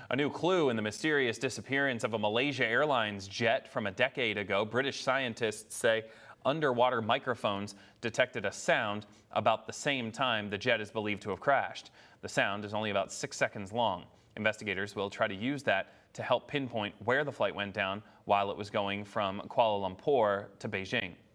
A new clue in the mysterious disappearance of a Malaysia Airlines jet from a decade ago. British scientists say underwater microphones detected a sound about the same time the jet is believed to have crashed. The sound is only about 6 seconds long. Investigators will try to use that to help pinpoint where the flight went down while it was going from Kuala Lumpur to Beijing.